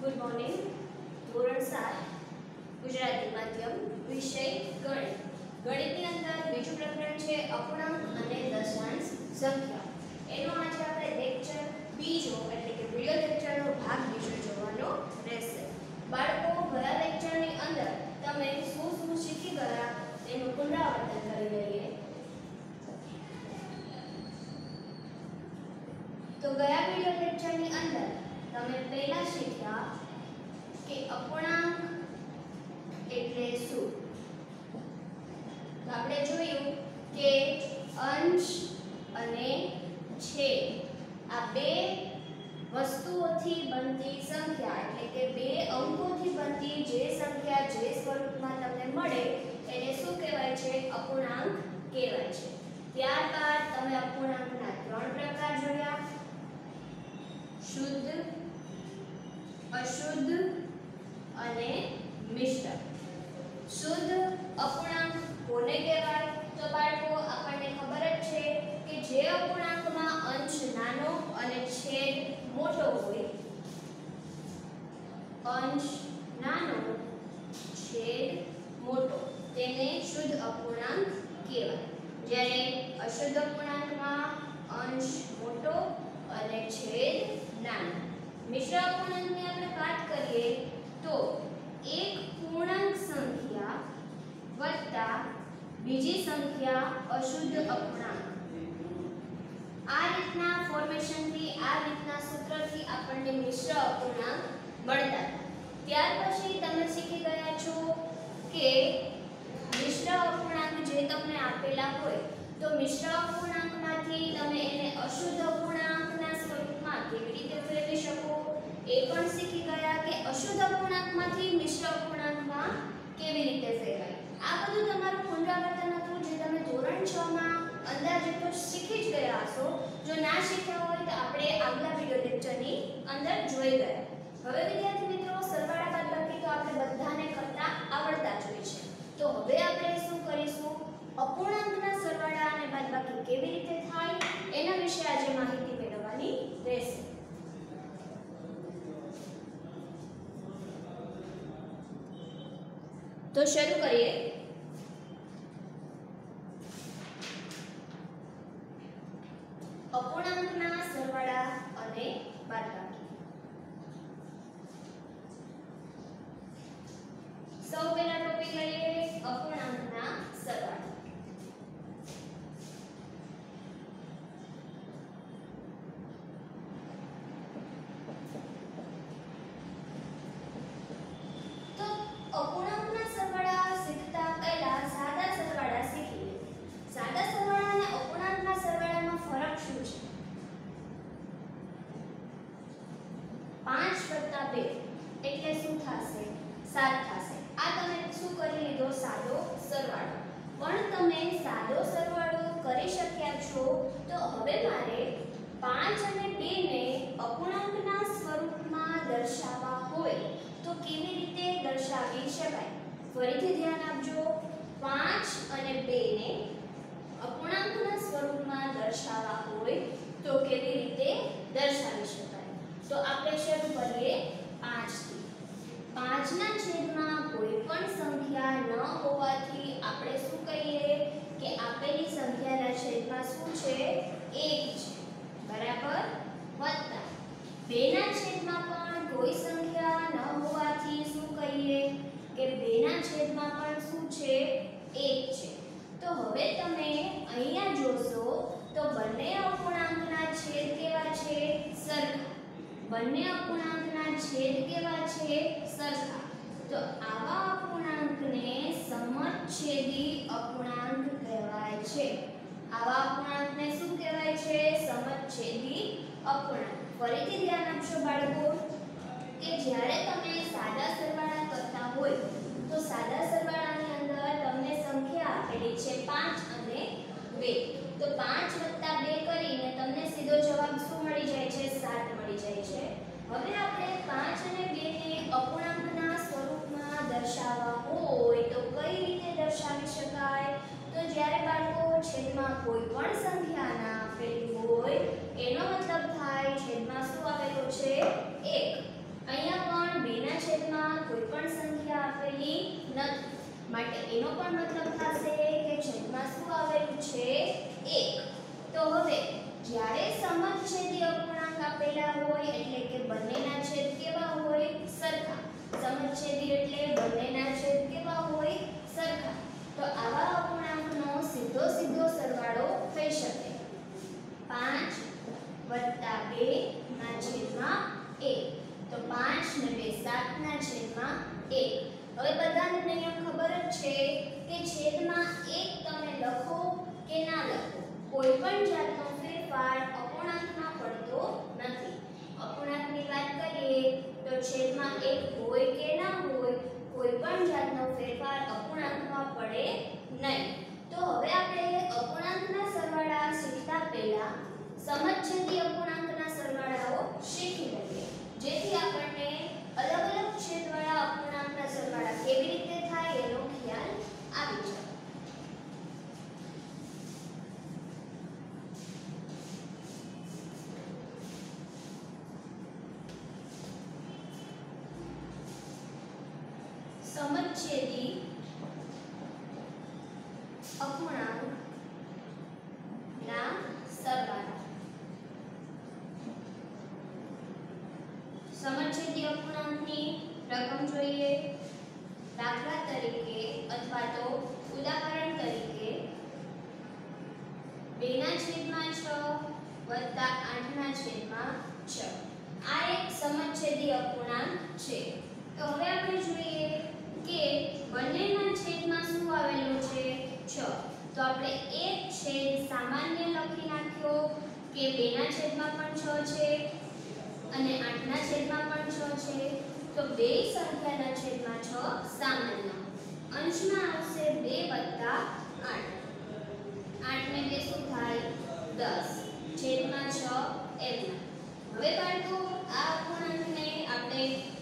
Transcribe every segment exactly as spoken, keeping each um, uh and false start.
Good morning. ધોરણ સાત ગુજરાતી માધ્યમ વિષય ગણિત. ગણિતની અંદર બીજું પ્રકરણ છે અપૂર્ણાંક અને દશાંશ સંખ્યા. એનો આજે આપણે લેક્ચર બીજો એટલે કે વિડિયો લેક્ચરનો ભાગ બીજો જોવાનો રહેશે. બાળકો, ગયા લેક્ચરની અંદર તમે શું શું શીખી ગયા તેનું પુનરાવર્તન કરી લઈએ. તો ગયા વિડિયો લેક્ચરની અંદર તમે પહેલા શીખ્યા કે અપૂર્ણાંક એટલે શું. તો આપણે જોયું કે અંશ અને છેદ આ બે વસ્તુઓથી બનતી સંખ્યા એટલે કે બે અંકોથી બનતી જે સંખ્યા જે સ્વરૂપમાં તમને મળે એને શું કહેવાય છે? અપૂર્ણાંક કહેવાય છે. ત્યારબાદ તમે અપૂર્ણાંકના ત્રણ પ્રકાર જોયા: શુદ્ધ, અશુદ્ધ અને મિશ્ર. શુદ્ધ અપૂર્ણાંક કોને કહેવાય? તો બાળકો, આપણને ખબર જ છે કે જે અપૂર્ણાંકમાં અંશ નાનો અને છેદ મોટો હોય, અંશ નાનો છેદ મોટો, તેને શુદ્ધ અપૂર્ણાંક કહેવાય. જ્યારે અશુદ્ધ અપૂર્ણાંકમાં અંશ મોટો અને છેદ નાનો. મિશ્ર અપૂર્ણાંકની આપણે વાત કરીએ તો એક પૂર્ણાંક સંખ્યા વત્તા બીજી સંખ્યા અશુદ્ધ અપૂર્ણાંક. આ રીતના ફોર્મેશનથી, આ રીતના સૂત્રથી આપણને મિશ્ર અપૂર્ણાંક મળતા. ત્યાર પછી તમે શીખી ગયા છો કે મિશ્ર અપૂર્ણાંક જે તમને આપેલા હોય તો મિશ્ર અપૂર્ણાંકમાંથી તમે એને અશુદ્ધ અપૂર્ણાંકના સ્વરૂપમાં કેવી રીતે ફેરવી શકો એ પણ શીખી ગયા કે અશુદ્ધ અપૂર્ણાંકમાંથી મિશ્ર અપૂર્ણાંકમાં કેવી રીતે ફેરવાય. આ બધું તમારું પુનરાવર્તન હતું જે તમે ધોરણ છ માં અંદાજે તો શીખી જ ગયા હશો. જો ના શીખ્યા હોય તો આપણે આગલા વિડિયો લેક્ચરની અંદર જોઈ ગયા. હવે વિદ્યાર્થી મિત્રો, સરવાળા બાદબાકી તો આપણે બધાને કરતા આવડતા જ હોય છે. તો હવે આપણે શું કરીશું? અપૂર્ણાંકના સરવાળા અને બાદબાકી કેવી રીતે થાય એના વિશે આજે માહિતી મેળવવાની રહેશે. તો શરૂ કરીએ. અપૂર્ણાંકના સરવાળા અને બાદબાકી. સૌ પહેલા ટોપિક લઈએ અપૂર્ણાંકના સરવાળા. તો અપૂર્ણાંકના સરવાળા શીખતા પહેલા સાદા સરવાળા શીખી લઈએ. સાદા સરવાળા અને અપૂર્ણાંકના સરવાળામાં ફરક શું છે? પાંચ વત્તા બે એટલે શું થશે? સાત થશે. આ તમે શું કરી લીધો? સાદો સરવાળો. પણ તમે સાદો સરવાળો કરી શક્યા છો તો હવે મારે પાંચ અને બે ને અપૂર્ણાંકના સ્વરૂપમાં દર્શાવવા હોય તો કેવી રીતે દર્શાવી શકાય? ફરીથી ધ્યાન આપજો. પાંચ અને બે ને અપૂર્ણાંકના સ્વરૂપમાં દર્શાવવા હોય તો કેવી રીતે દર્શાવી શકાય? તો આપણે શરૂ કરીએ પાંચ થી. પાંચ ના છેદમાં કોઈ પણ સંખ્યા ન હોવાથી આપણે શું કહીએ કે આપેલી સંખ્યાના છેદમાં શું છે? એક છે. બરાબર. વત્તા બે ના છેદમાં પણ કોઈ સંખ્યા ન હોવાથી શું કહીએ કે બે ના છેદમાં પણ શું છે? એક છે. તો હવે તમે અહીંયા જોશો તો બંને અપૂર્ણાંકના છેદ કેવા છે? સરખા. બંને અપૂર્ણાંકના છેદ કેવા છે? સરખા. તો આવા અપૂર્ણાંકને સમછેદી અપૂર્ણાંક કહેવાય છે. આવા અપૂર્ણાંકને શું કહેવાય છે? સમછેદી અપૂર્ણાંક. ફરીથી ધ્યાન આપશો બાળકો કે જ્યારે તમે સાદા સરવાળા કરતા હોય તો સાદા સરવાળાની અંદર તમને સંખ્યા આપેલી છે પાંચ અને બે. તો પાંચ વત્તા બે કરીને તમને સીધો જવાબ શું મળી જાય છે? સાત મળી જાય છે. હવે આપણે પાંચ અને બે ને અપૂર્ણાંકના સ્વરૂપમાં દર્શાવવા હોય તો કઈ રીતે દર્શાવી શકાય? તો જ્યારે બાળકો છેદમાં કોઈ પણ સંખ્યા ના આપેલી હોય એનો મતલબ થાય છેદમાં શું આવેલું છે? એક. અહીંયા પણ પણ મતલબ થશે કે છેદમાં શું આવેલું છે એક. તો હવે જ્યારે સમછેદી અપૂર્ણાંક આપેલા હોય એટલે કે બંનેના છેદ કેવા હોય સરખા. સમછેદી એટલે બંનેના છેદ કેવા હોય સરખા. તો આવા અપૂર્ણાંકનો સીધો સીધો સરવાળો થઈ શકે. પાંચ વત્તા બે ના છેદમાં એક. તો પાંચ ને બે સાત ના છેદમાં એક. હવે બધાને નિયમ ખબર જ છે કે છેદમાં એક તમે લખો કે ના લખો કોઈ પણ જાતનો ફેરફાર અપૂર્ણાંકમાં પડતો નથી. અપૂર્ણાંકની વાત કરીએ તો છેદમાં એક હોય કે ના હોય કોઈ પણ જાતનો ફેરફાર અપૂર્ણાંકમાં પડે નહીં. તો હવે આપણે અપૂર્ણાંકના સરવાળા શીખતા પહેલા સમછેદી અપૂર્ણાંકના સરવાળાઓ શીખી લઈએ જેથી આપણને અલગ અલગ છેદવાળા અપૂર્ણાંકના સરવાળા કેવી રીતે થાય એનો ખ્યાલ આવી જાય. સમછેદી અપૂર્ણાંકના સરવાળા. સમછેદી અપૂર્ણાંકની રકમ જોઈએ. દાખલા તરીકે અથવા તો ઉદાહરણ તરીકે બે ના છેદમાં છ વત્તા આઠ ના છેદમાં છ. આ એક સમછેદી અપૂર્ણાંક છે. તો હવે આપણે જોઈએ કે બંનેના છેદમાં શું આવેલું છે છ. તો આપણે એક છેદ સામાન્ય લખી નાખ્યો કે બે ના છેદમાં પણ છ છે અને આઠ ના છેદમાં પણ છ છે. તો બે સંખ્યાના છેદમાં છ સામાન્ય. અંશમાં આવશે બે વત્તા આઠ. આઠ ને બે શું થાય દસ છેદમાં છ એમના. હવે બાળકો આ અપૂર્ણાંકને આપણે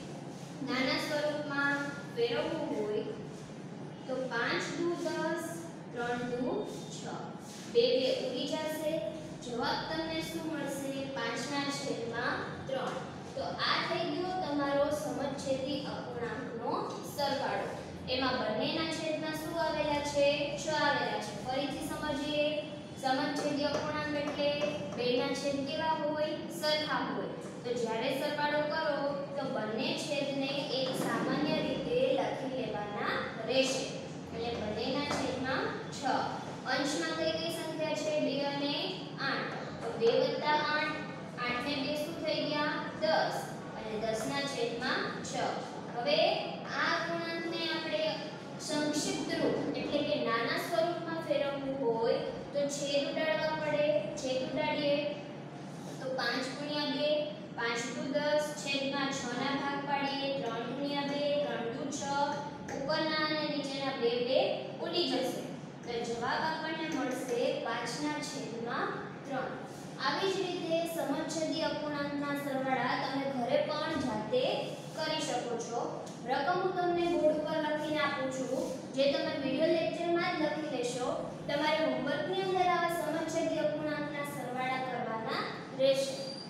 નાના સ્વરૂપમાં ફેરવવું હોય તો પાંચ દુ દસ ત્રણ દુ છ. બે બે ઉડી જશે. જવાબ તમને શું મળશે પાંચ ના છેદમાં ત્રણ. તો આ થઈ ગયો તમારો સમછેદી અપૂર્ણાંકનો સરવાળો. એમાં બંનેના છેદમાં શું આવેલા છે છ આવેલા છે. ફરીથી સમજીએ સમછેદી અપૂર્ણાંક એટલે બેના છેદ કેવા હોય સરખા હોય. તો જ્યારે સરવાળો કરો તો બંને છેદને એક સામાન્ય રીતે લખી લેવાના રહેશે. એટલે બંનેના છેદમાં છ. અંશમાં કઈ કઈ સંખ્યા છે બે અને આઠ. તો બે વત્તા આઠ. આઠ ને બે શું થઈ ગયા દસ અને દસ ના છેદમાં છ. હવે આ અપૂર્ણાંકને આપણે સંક્ષિપ્ત રૂપ એટલે કે નાના સ્વરૂપમાં ફેરવવું હોય તો છેદ ઉડાડવા પડે. છેદ ઉડાડીએ તો પાંચ ગુણ્યા બે પાંચ દુ દસ છેદમાં છ ના ભાગ પાડીએ ત્રણ ગુણ્યા બે ત્રણ દુ છ. ઉપરના અને નીચેના બે બે ઉડી જશે. તો જવાબ આપણને મળશે પાંચ ના છેદમાં ત્રણ. આવી જ રીતે સમછેદી અપૂર્ણાંકના સરવાળા તમે ઘરે પણ જાતે કરી શકો છો. રકમ હું તમને બોર્ડ પર લખીને આપું છું જે તમે વિડિયો લેક્ચરમાં જ લખી લેશો. તમારે હોમવર્કની અંદર આવા સમછેદી અપૂર્ણાંકના સરવાળા કરવાના રહેશે.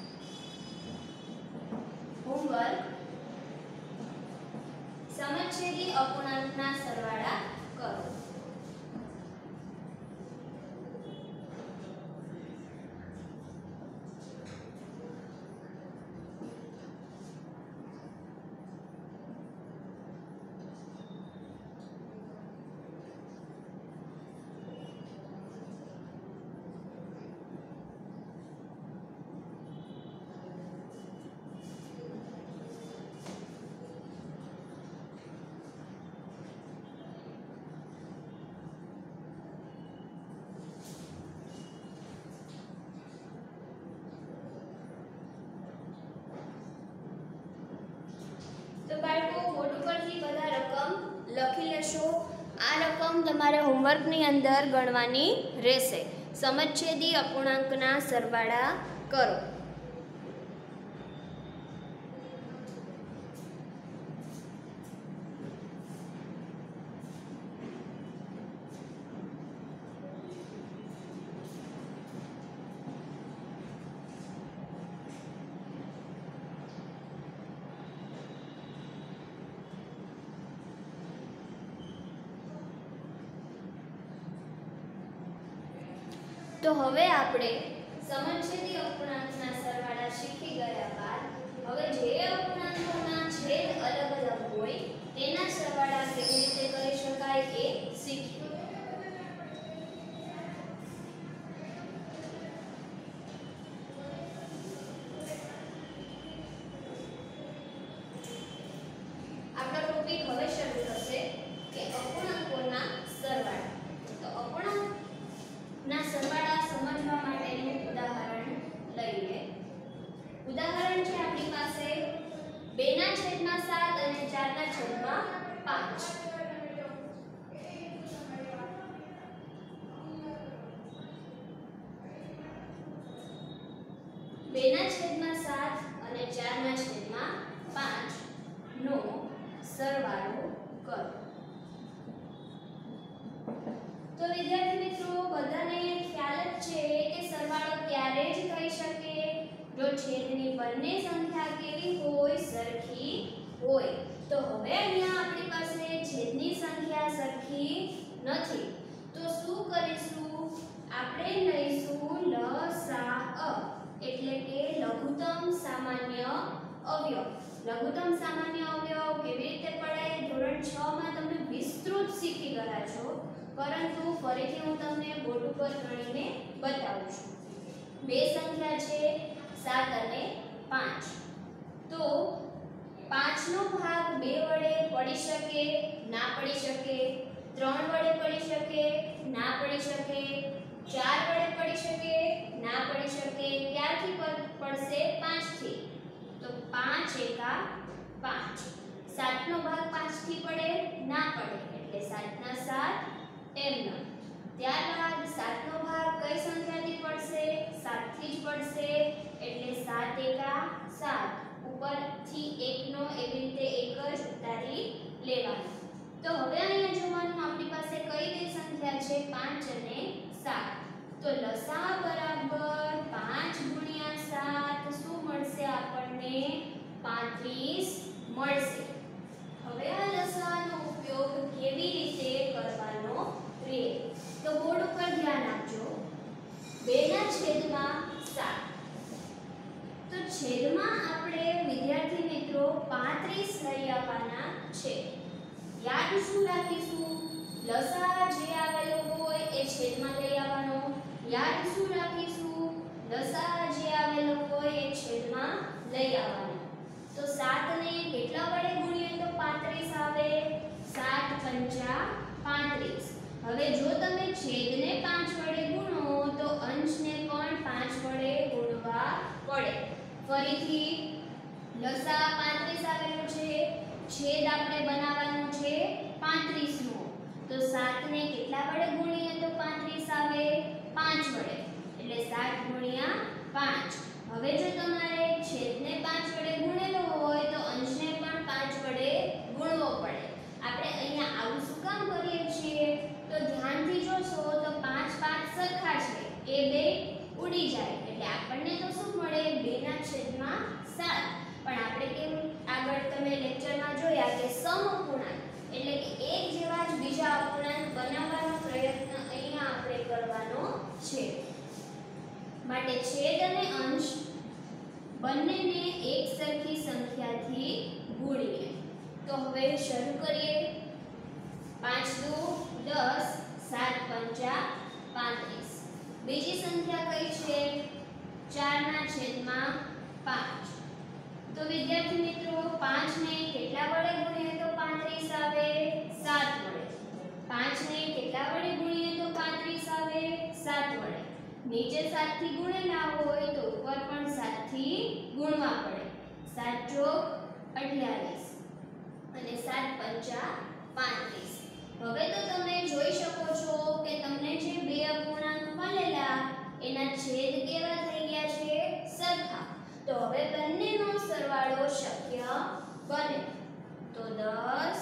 હોમવર્ક સમછેદી અપૂર્ણાંકના સરવાળા કરો. તો બાળકો બોર્ડ ઉપરથી બધા રકમ લખી લેશો. આ રકમ તમારે હોમવર્કની અંદર ગણવાની રહેશે. સમછેદી અપૂર્ણાંકના સરવાળા કરો. તો હવે આપણે સમછેદી અપૂર્ણાંકના સરવાળા શીખી ગયા બાદ હવે જે અપૂર્ણાંકોના છેદ અલગ અલગ હોય તેના સરવાળા કેવી રીતે કરી શકાય એ શીખીએ. આપણો ટોપિક હવે શરૂ થશે કે અપૂર્ણાંકોના સરવાળા. તો અપૂર્ણાંકના સરવાળા સમજવા માટેનું ઉદાહરણ લઈએ. ઉદાહરણ છે આપણી પાસે બે ના છેદમાં સાત અને ચાર ના છેદમાં પાંચ. બે ના છેદમાં સાત અને ચાર ના છેદમાં પાંચ નો સરવાળો કરો. તો વિદ્યાર્થી મિત્રો બધાને ખ્યાલ જ છે કે સરવાળો ત્યારે જ થઈ શકે જો છેદની બંને સંખ્યા કેવી હોય, સરખી હોય. તો હવે અહીંયા આપણી પાસે છેદની સંખ્યા સરખી નથી તો શું કરીશું, આપણે લઈશું લસાઅ એટલે કે લઘુત્તમ સામાન્ય અવયવ. લઘુત્તમ સામાન્ય અવયવ કેવી રીતે પડે ધોરણ છ માં તમે વિસ્તૃત શીખી ગયા છો, પરંતુ ફરીથી હું તમને બોર્ડ ઉપર ગણીને બતાવું છું. બે સંખ્યા છે સાત અને પાંચ. તો પાંચ નો ભાગ બે વડે પડી શકે, ના પડી શકે, ત્રણ વડે પડી શકે, ના પડી શકે, ચાર વડે પડી શકે, ના પડી શકે. ક્યારથી પડશે? પાંચ થી. તો પાંચ એકા પાંચ. સાત નો ભાગ પાંચ થી પડે, ના પડે, એટલે સાત ના સાત એમના. ત્યારબાદ સાત નો ભાગ કઈ સંખ્યાથી પડશે? સાત થી જ પડશે, એટલે સાત એકા સાત. ઉપરથી એક નો એવી રીતે એક જ ઉતારી લેવાનો. તો હવે અહીંયા જોવાનું આપણી પાસે કઈ કઈ સંખ્યા છે? પાંચ અને સાત. તો લસા બરાબર પાંચ ગુણ્યા સાત શું મળશે આપણને? પાંત્રીસ મળશે. હવે આ લસાનો ઉપયોગ કેવી રીતે કરવાનો રહે તો બોર્ડ ઉપર ધ્યાન આપજો. બે ના છેદમાં સાત. તો છેદમાં આપણે વિદ્યાર્થી મિત્રો પાંત્રીસ લઈ આવવાના છે. યાદ શું રાખીશું? લસા જે આવેલો હોય એ છેદમાં લઈ આવવાનો. યાદ શું રાખીશું? લસા જે આવેલો હોય એ છેદમાં લઈ આવવાનો. તો સાત ને કેટલા વડે ગુણીએ તો પાંત્રીસ આવે? સાત પંચા પાંત્રીસ. હવે જો તમે છેદને પાંચ વડે ગુણો તો અંશને પણ પાંચ વડે ગુણવા પડે. ફરીથી લસા પાંત્રીસ આવેલું છે, છેદ આપણે બનાવવાનો છે પાંત્રીસ નો. તો સાત ને કેટલા વડે ગુણીએ તો પાંત્રીસ આવે? પાંચ વડે, એટલે સાત ગુણ્યા પાંચ. હવે જો તમારે છેદને પાંચ વડે ગુણેલો હોય તો અંશને પણ પાંચ વડે ગુણવો પડે. આપણે અહીંયા આવું શું કામ કરીએ છીએ? તો ધ્યાનથી જોશો તો પાંચ પાંચ સરખા છે, એ બે ઉડી જાય, એટલે આપણને તો શું મળે? બે ના છેદમાં સાત. પણ આપણે કેમ આગળ તમે લેક્ચરમાં જોયા કે સમઅપૂર્ણાંક એટલે કે એક જેવા જ બીજા અપૂર્ણાંક બનાવવાનો પ્રયત્ન અહીંયા આપણે કરવાનો છે. માટે છેદ અને અંશ બંનેને એક સરખી સંખ્યાથી ગુણીએ. તો હવે શરૂ કરીએ. પાંચ દુ દસ, સાત પંચા પાંત્રીસ. બીજી સંખ્યા કઈ છે? ચાર ના છેદમાં પાંચ. તો વિદ્યાર્થી મિત્રો પાંચ ને કેટલા વડે ગુણીએ તો પાંત્રીસ આવે? સાત વડે. પાંચ ને કેટલા વડે ગુણીએ તો પાંત્રીસ આવે? સાત વડે. નીચે સાત થી ગુણેલા હોય તો ઉપર પણ સાત થી ગુણવા પડે. સાત ચોક અઠ્યાવીસ અને સાત પંચા પાંત્રીસ. હવે તો તમે જોઈ શકો છો કે તમને જે બે અપૂર્ણાંક મળેલા એના છેદ કેવા થઈ ગયા છે? સરખા. તો હવે બંનેનો સરવાળો શક્ય બને. તો દસ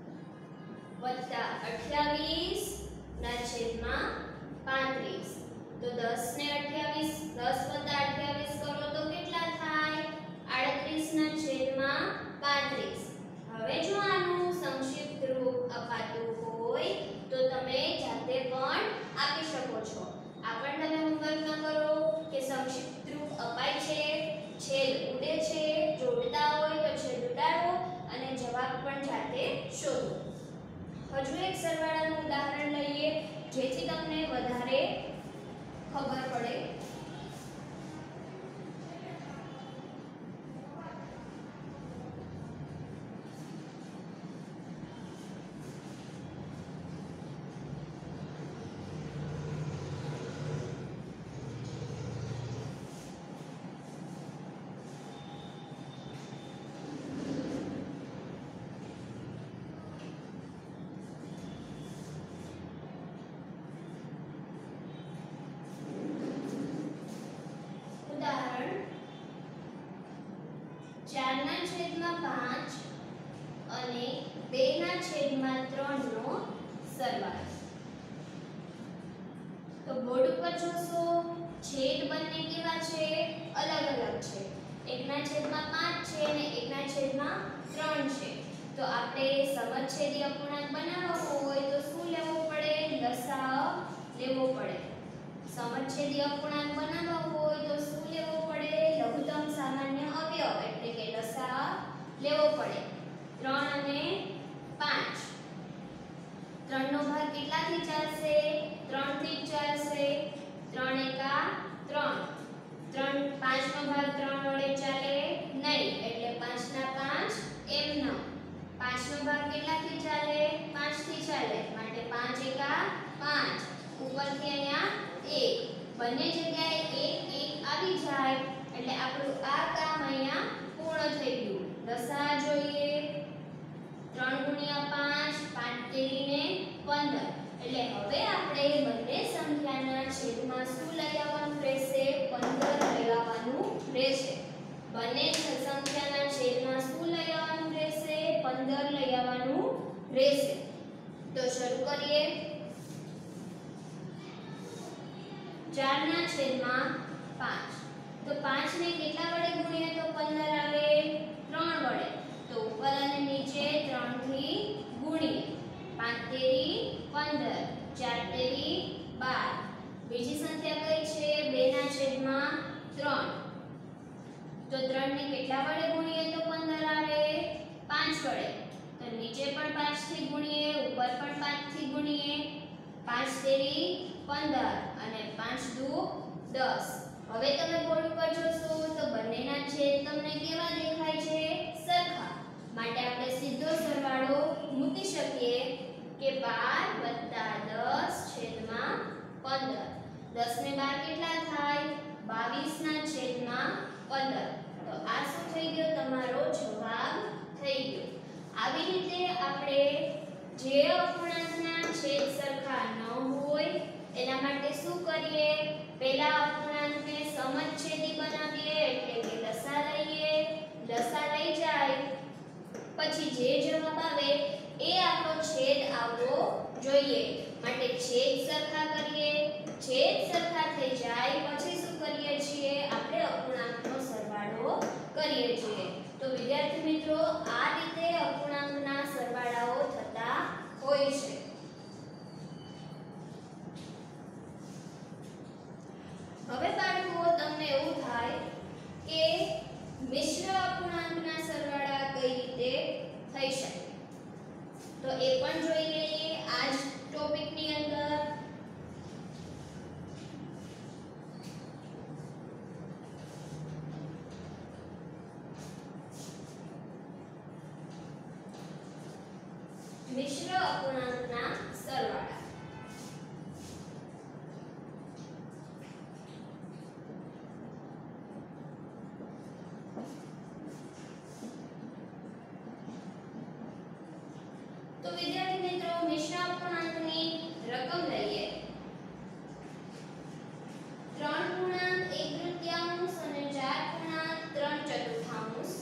વત્તા અઠ્યાવીસ ના છેદમાં પાંત્રીસ. તો દસ ને અઠ્યાવીસ, દસ વત્તા અઠ્યાવીસ કરો તો કેટલા થાય? આડત્રીસ ના છેદમાં પાંત્રીસ. હવે જો આનું સંક્ષિપ્ત રૂપ અપાતું હોય તો તમે જાતે પણ આપી શકો છો. આ પણ તમે છેદમાં પાંચ અને બે ના છેદમાં ત્રણ નો સરવાળો. તો બોર્ડ ઉપર જોશો છેદ બંને કેવા છે? અલગ અલગ છે. એક ના છેદમાં પાંચ છે અને એક ના છેદમાં ત્રણ છે. તો આપણે સમછેદી અપૂર્ણાંક બનાવવો હોય તો શું લેવું પડે? લસાઅ લેવો પડે. સમછેદી અપૂર્ણાંક બનાવવો હોય તો શું લેવો પડે? લઘુત્તમ સામાન્ય અવયવ એટલે કે લસાઅ લેવો પડે. ત્રણ અને પાંચ. ત્રણ નો ભાગ કેટલાથી ચાલશે? ત્રણ થી ચાલશે. ત્રણ એકા ત્રણ. ત્રણ પાંચ નો ભાગ ત્રણ વડે ચાલે નહીં એટલે પાંચ ના પાંચ એમનો. પાંચ નો ભાગ કેટલાથી ચાલે? પાંચ થી ચાલે માટે પાંચ એકા પાંચ. ઉપરથી અહીંયા એક. બંને જગ્યાએ એક એક આવી જાય એટલે આપણું આ કામ અહીંયા પૂર્ણ થઈ ગયું. લસાઅ જોઈએ. ત્રણ ગુણ્યા પાંચ, પાંચ તેરી ને પંદર. એટલે હવે આપણે બંને સંખ્યાના છેદમાં શું લઈ આવવાનું રહેશે? પંદર લઈ આવવાનું રહેશે. બંને સંખ્યાના છેદમાં શું લઈ આવવાનું રહેશે? પંદર લઈ આવવાનું રહેશે. તો શરૂ કરીએ. ચાર ના છેદમાં પાંચ. તો પાંચ ને કેટલા વડે ગુણીએ તો પંદર આવે? ત્રણ વડે. તો ઉપર અને નીચે ત્રણ થી ગુણીએ. પાંચ તેરી પંદર, ચાર તેરી બાર. બીજી સંખ્યા કઈ છે? બે ના છેદમાં ત્રણ. તો ત્રણ ને કેટલા વડે ગુણીએ તો પંદર આવે? પાંચ વડે. તો નીચે પણ પાંચ થી ગુણીએ, ઉપર પણ પાંચ થી ગુણીએ. પાંચ તેરી પંદર અને પાંચ દુ દસ. હવે તમે બોર્ડ ઉપર જોશો તો બંનેના છેદ તમને કેવા દેખાય છે? સરખા. માટે આપણે સીધો સરવાળો મૂકી શકીએ કે બાર વત્તા દસ છેદમાં પંદર. દસ ને બાર કેટલા થાય? બાવીસ ના છેદમાં પંદર. તો આ શું થઈ ગયો? તમારો જવાબ થઈ ગયો. આવી રીતે આપણે જે અપૂર્ણાંકના છેદ સરખા ન હોય એના માટે શું કરીએ? પહેલા અપૂર્ણાંકને સમછેદી બનાવીએ એટલે કે લસા લઈએ. લસા લઈ જાય પછી જે જવાબ આવે એ આપણો છેદ આવવો જોઈએ. માટે છેદ સરખા કરીએ. છેદ સરખા થઈ જાય પછી શું કરીએ છીએ? આપણે અપૂર્ણાંકનો સરવાળો કરીએ છીએ. તો વિદ્યાર્થી મિત્રો આ રીતે અપૂર્ણાંકના સરવાળાઓ થતા હોય છે. હવે બાળકો તમને એવું થાય કે મિશ્ર અપૂર્ણાંકના સરવાળા કઈ રીતે થઈ શકે? તો એ પણ જોઈ લઈએ આ જ ટોપિકની અંદર. મિશ્ર અપૂર્ણાંકના સરવાળા. તો વિદ્યાર્થી મિત્રો મિશ્ર અપૂર્ણાંકની રકમ લઈએ. ત્રણ પૂર્ણાંક એક તૃતીયાંશ અને ચાર પૂર્ણાંક ત્રણ ચતુર્થાંશ.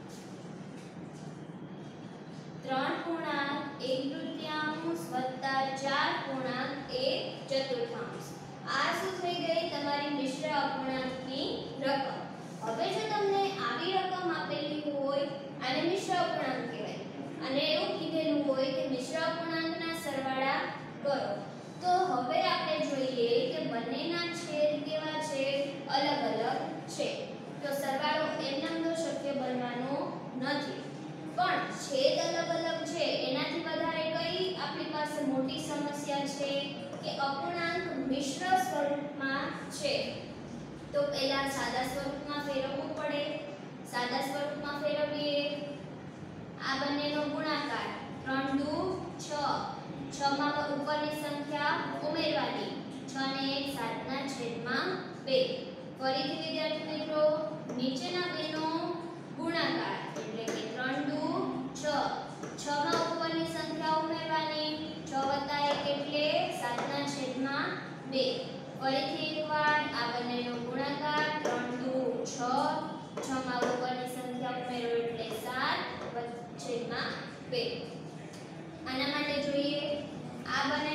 ત્રણ પૂર્ણાંક એક તૃતીયાંશ વત્તા ચાર પૂર્ણાંક એક ચતુર્થાંશ. આ શું થઈ ગઈ? તમારી મિશ્ર અપૂર્ણાંકની રકમ. હવે જો તમને આવી રકમ આપેલી હોય આને મિશ્ર અપૂર્ણાંક કહેવાય અને એવું કીધેલું હોય કે મિશ્ર અપૂર્ણાંકના સરવાળા કરો. તો હવે આપણે જોઈએ કે બંનેના છેદ કેવા છે? અલગ અલગ છે. તો સરવાળો એમનેમ તો શક્ય બનવાનો નથી. પણ છેદ અલગ અલગ છે એનાથી વધારે કઈ આપણી પાસે મોટી સમસ્યા છે કે અપૂર્ણાંક મિશ્ર સ્વરૂપમાં છે. તો પહેલા સાદા સ્વરૂપમાં ફેરવવું પડે. સાદા સ્વરૂપમાં ફેરવીએ. આ બંનેનો ગુણાકાર ત્રણ દુ છ. છ માં ઉપરની સંખ્યા ઉમેરવાની. છ ને એક સાત ના છેદમાં બે. ફરીથી વિદ્યાર્થી મિત્રો નીચેના બેનો ગુણાકાર એટલે કે ત્રણ દુ છ. છ માં ઉપરની સંખ્યા ઉમેરવાની. છ વત્તા એક એટલે સાત ના છેદમાં બે. ફરીથી એકવાર આ બંનેનો ગુણાકાર ત્રણ દુ છ. છ માં ઉપરની સંખ્યા ઉમેરો એટલે સાત.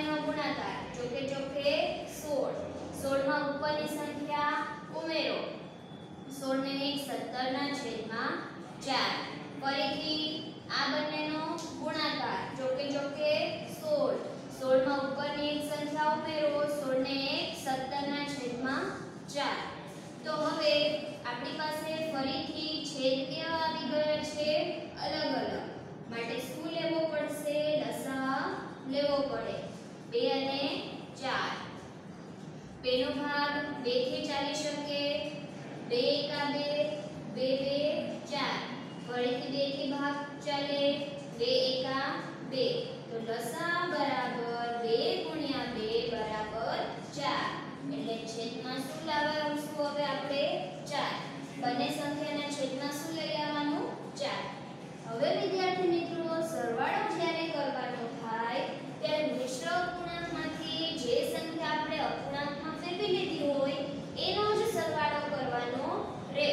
બંનેનો ગુણાકાર ચોકે ચોકે સોળ. સોળ માં ઉપરની સંખ્યા ઉમેરો. સોળ ને એક સત્તર ના છેદમાં ચાર. ફરીથી આ બંનેનો ગુણાકાર ચોકે ચોકે સોળ. સોળ માં ઉપરની એક સંખ્યા ઉમેરો. સોળ ને એક સત્તર ના છેદમાં ચાર. તો હવે આપણી પાસે ફરીથી છેદ કેવા આવી ગયા છે? અલગ અલગ. માટે શું લેવો પડશે? લસા લેવો પડે. બે અને ચાર. બે નો ભાગ બે થી ચાલી શકે. બે એકા બે, બે બે ચાર. ફરીથી બે થી ભાગ ચાલે. બે એકા બે. તો લસા બરાબર બે ગુણ્યા બે બરાબર ચાર. એટલે છેદમાં શું લાવવાનું હવે આપણે? ચાર. બંને સંખ્યાના છેદમાં શું લઈ આવવાનું? ચાર. હવે વિદ્યાર્થી મિત્રો, સરવાળો જ્યારે કરવાનો થાય ત્યારે મિશ્ર અપૂર્ણાંકમાંથી જે સંખ્યા આપણે અપૂર્ણાંકમાં ફેરવી લીધી હોય એનો જ સરવાળો કરવાનો રહે.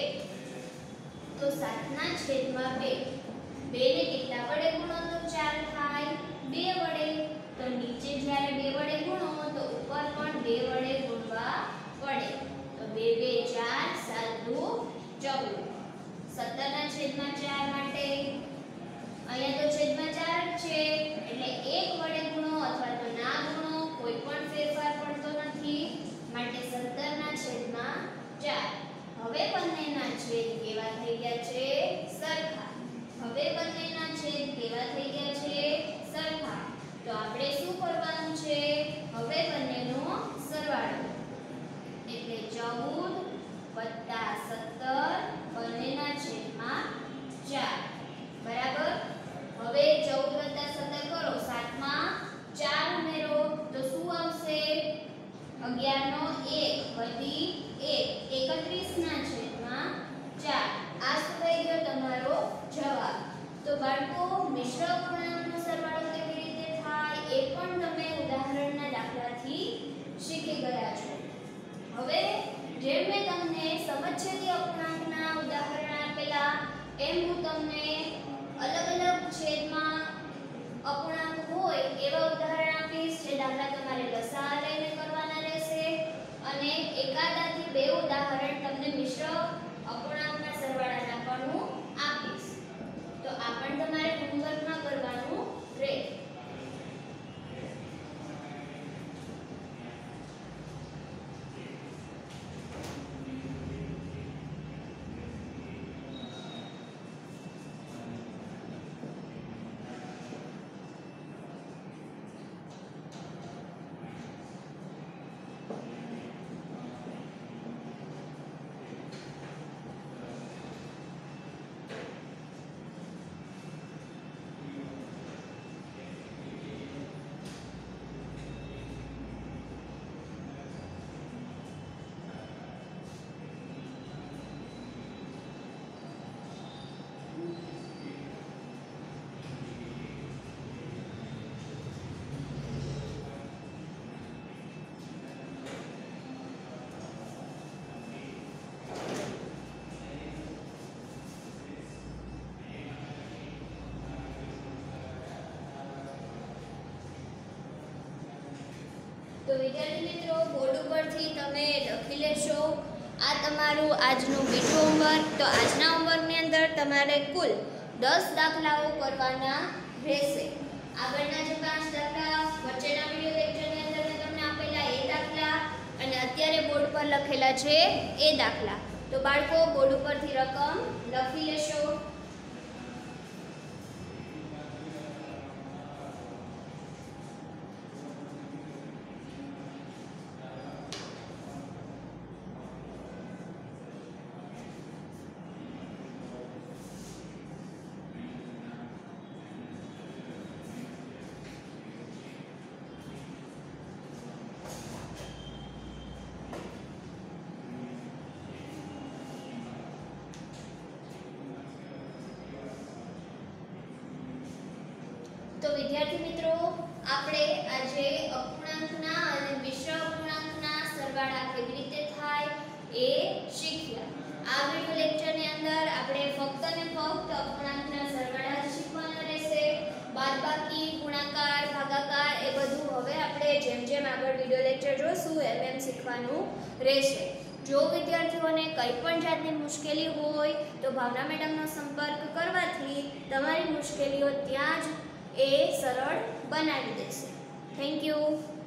તો સાત ના છેદમાં બે. બે ને કેટલા વડે ગુણો તો ચાર થાય? બે વડે. તો નીચે જ્યારે બે વડે ગુણો તો ઉપર પણ બે વડે ગુણવા પડે. તો બે બે ચાર, સાત દુ ચૌદ. સત્તર ના છેદમાં ચાર માટે અહીંયા તો છેદમાં ચાર જ છે એટલે એક વડે ગુણો અથવા તો ના ગુણો, કોઈ પણ ફેરફાર પડતો નથી. માટે સત્તર ના છેદમાં ચાર. હવે બંનેના છેદ કેવા થઈ ગયા છે? સરખા. હવે બંનેના છેદ કેવા થઈ ગયા છે? સરખા. તો આપણે શું કરવાનું છે? હવે બંનેનો સરવાળો એટલે ચૌદ વત્તા સત્તર બંનેના છેદમાં ચાર બરાબર. હવે ચૌદ વત્તા સત્તર કરો. સાત માં ચાર ઉમેરો તો શું આવશે? અગિયાર નો એક વધી એક. એકત્રીસ ના છેદમાં ચાર. આ શું થઈ ગયો? તમારો જવાબ. તો બાળકો, મિશ્ર અપૂર્ણાંકનો સરવાળો કેવી રીતે થાય એ પણ તમે ઉદાહરણના દાખલાથી શીખી ગયા છો. હવે જેમ મેં તમને સમછેદી અપૂર્ણાંકના ઉદાહરણ આપેલા એમ હું તમને અલગ અલગ છેદમાં અપૂર્ણાંક હોય એવા ઉદાહરણ આપીશ. જે દાખલા તમારે લસા લઈને કરવાના રહેશે અને એકાદાથી બે ઉદાહરણ તમને મિશ્ર અપૂર્ણાંકના સરવાળાના પણ હું આપીશ. તો આ પણ તમારે હોમવર્કમાં કરવાનું રહે. તો વિદ્યાર્થી મિત્રો, બોર્ડ ઉપરથી તમે લખી લેશો. આ તમારું આજનું બીજું હોમવર્ક. તો આજના હોમવર્કની અંદર તમારે કુલ દસ દાખલાઓ કરવાના રહેશે. આગળના જે પાંચ દાખલા વચ્ચેના વિડિયો લેક્ચરની અંદર મેં તમને આપેલા એ દાખલા અને અત્યારે બોર્ડ પર લખેલા છે એ દાખલા. તો બાળકો, બોર્ડ ઉપરથી રકમ લખી લેશો. તો વિદ્યાર્થી મિત્રો, આપણે આજે અપૂર્ણાંકના અને મિશ્ર અપૂર્ણાંકના સરવાળા કેવી રીતે થાય એ શીખ્યા. આ વિડિયો લેક્ચરની અંદર આપણે ફક્ત ને ફક્ત અપૂર્ણાંકના સરવાળા જ શીખવાના રહેશે. બાદબાકી, ગુણાકાર, ભાગાકાર એ બધું હવે આપણે જેમ જેમ આગળ વિડીયો લેક્ચર જોશું એમ એમ શીખવાનું રહેશે. જો વિદ્યાર્થીઓને કંઈ પણ જાતની મુશ્કેલી હોય તો ભાવના મેડમનો સંપર્ક કરવાથી તમારી મુશ્કેલીઓ ત્યાં જ એ સરળ બનાવી દેશે. Thank you.